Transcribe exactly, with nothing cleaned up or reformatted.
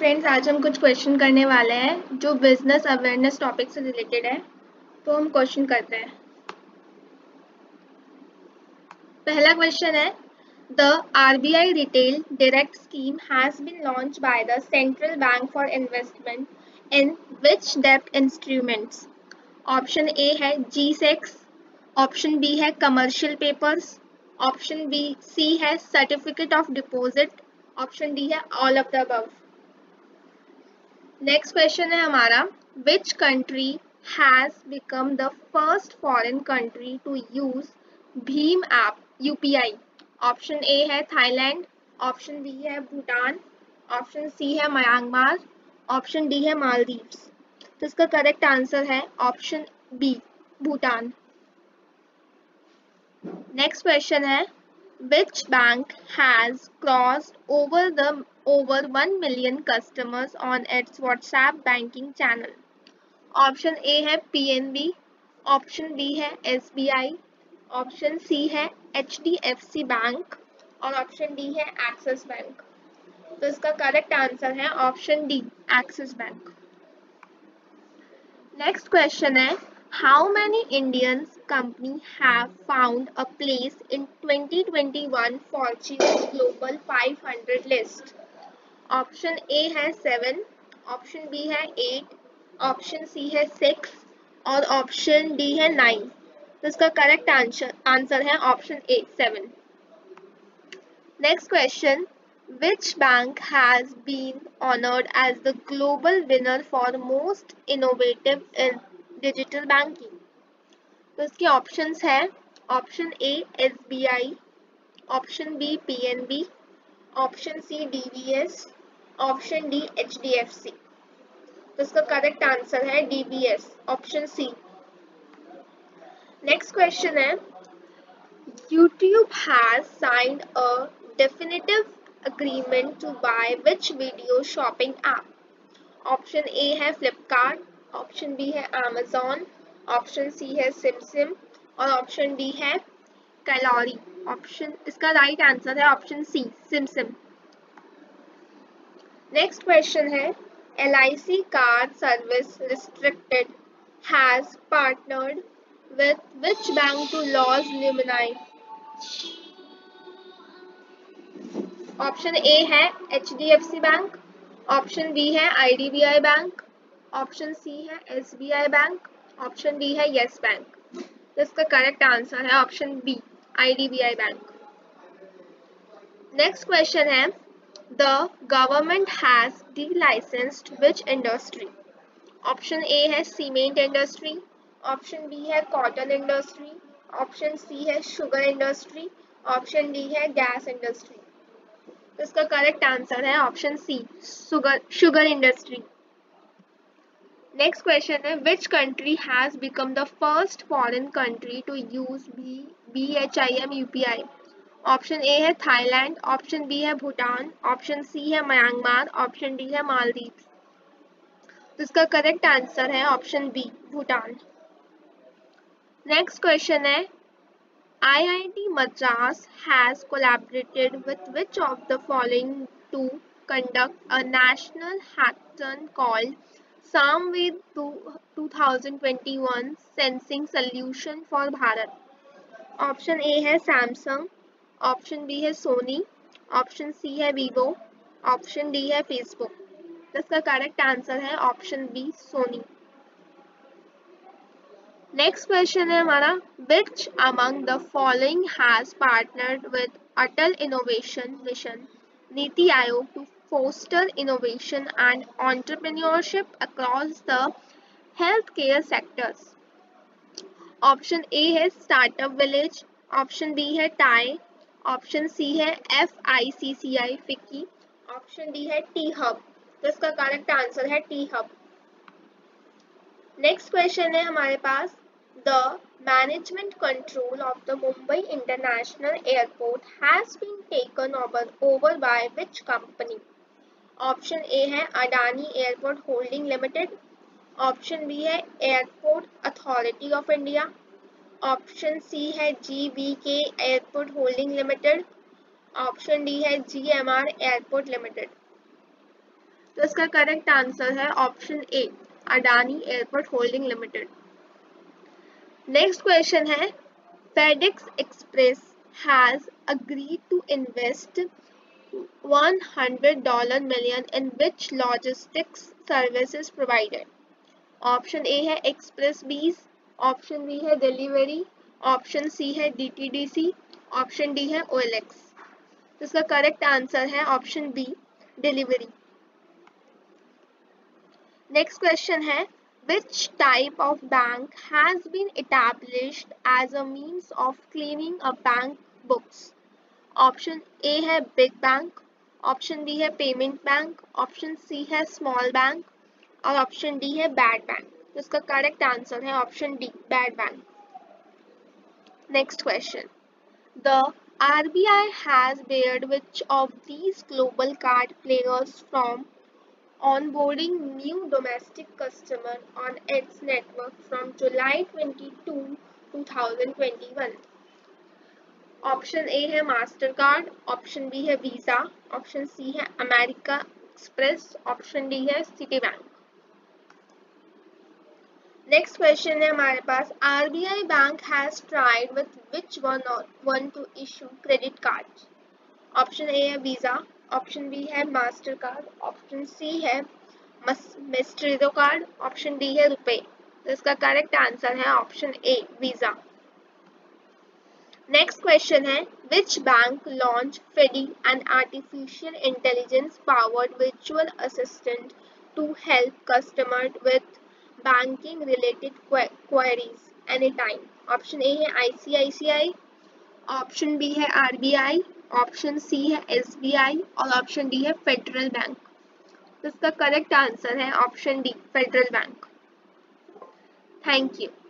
Friends, आज हम कुछ क्वेश्चन करने वाले हैं जो बिजनेस अवेयरनेस टॉपिक से रिलेटेड है। तो हम क्वेश्चन करते हैं। पहला क्वेश्चन है, the RBI retail direct scheme has been launch by the central bank for investment in which डेब्ट इंस्ट्रूमेंट्स। ऑप्शन ए है जी सेक्स, ऑप्शन बी है commercial papers, option B C है certificate of deposit, option D है all of the above. Next question है हमारा, which country has become the first foreign country to use भीम app UPI. Option A है Thailand, option B है Bhutan, option C है Myanmar, option D है Maldives. तो इसका करेक्ट आंसर है option B, Bhutan. Next question है, which bank has crossed over the over one million customers on its WhatsApp banking channel? Option A है PNB, option B है SBI, option C है HDFC bank और option D है Axis bank. तो इसका correct answer है option D, Axis bank. Next question है, how many Indian companies have found a place in twenty twenty-one Fortune Global five hundred list? Option A है seven, option B है eight, option C है six और option D है nine. तो इसका correct answer answer है option A, seven. Next question, which bank has been honored as the global winner for most innovative in digital banking? तो इसके options है, option A SBI, option B PNB, option C DBS, option D HDFC. तो इसका correct answer है DBS, option C. Next question है, YouTube has signed a definitive agreement to buy which video shopping app? Option A है Flipkart, option B है Amazon, option C है सिमसिम और option D है calorie. Option इसका right answer है option C, सिमसिम। Next question है, L I C card service restricted has partnered with which bank to launch Lumine? Option A है HDFC bank, option B है IDBI bank, option C है SBI bank, option D है yes bank. तो इसका correct answer है option B, IDBI bank. Next question है, the government has delicensed which industry? Option A है cement industry, option B है cotton industry, option C है sugar industry, option D है gas industry. तो इसका करेक्ट आंसर है option C, sugar sugar industry. Next question है, which country has become the first foreign country to use B H I M UPI? Option A है Thailand, option B है Bhutan, option C है Myanmar, option D है Maldives. तो इसका correct answer है option B, Bhutan. Next question है, I I T Madras has collaborated with which of the following to conduct a national hackathon called Samved twenty twenty-one Sensing Solution for Bharat? Option A है Samsung, option B है Sony, option C है Vivo, option D है Facebook. इसका correct answer है option B, Sony. Next question है हमारा, which among the following has partnered with Atal innovation mission NITI Aayog to foster innovation and entrepreneurship across the healthcare sectors? Option A है startup village, option B है TiE, option C है F I C C I FICCI, option D है T hub. तो इसका correct answer है T hub. Next question है हमारे पास, the management control of the Mumbai International Airport has been taken over over by which company? Option A है Adani airport holding limited, option B है airport authority of India, option C है G V K airport holding limited, option D है G M R airport limited. तो इसका correct answer है option A, Adani airport holding limited. Next question है, FedEx Express has agreed to invest one hundred million in which logistics services provider? Option A है express bees, option B है Delhivery, option C है D T D C, option D है O L X. तो इसका correct answer है option B, Delhivery. Next question है, which type of bank has been established as a means of cleaning a bank books? Option A है big bank, option B है payment bank, option C है small bank और option D है bad bank. तो इसका correct answer है option D, bad bank. Next question, the R B I has barred which of these global card players from onboarding new domestic customer on its network from July twenty-second, twenty twenty-one? Option A है master card, option B है Visa, option C है America express, option D है city bank. Next question है हमारे पास, R B I bank has tried with which one one to issue credit card? Option A है Visa, option B है master card, option C है mastercard card, option D है रुपे। तो इसका correct answer है option A, Visa. Next question है, which bank launch Feddy an artificial intelligence powered virtual assistant to help customer with banking related queries any time? Option A है I C I C I, option B है R B I, option C है S B I और option D है federal bank. तो इसका correct answer है option D, federal bank. Thank you.